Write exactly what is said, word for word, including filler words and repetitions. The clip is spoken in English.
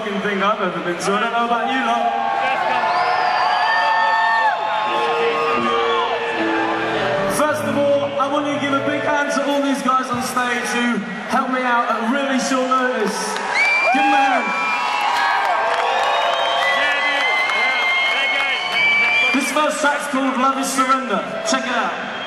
fucking thing I've ever been to. I don't know about you lot. First of all, I want you to give a big hand to all these guys on stage who helped me out at really short notice. Give them a hand. This first track's called Love is Surrender. Check it out.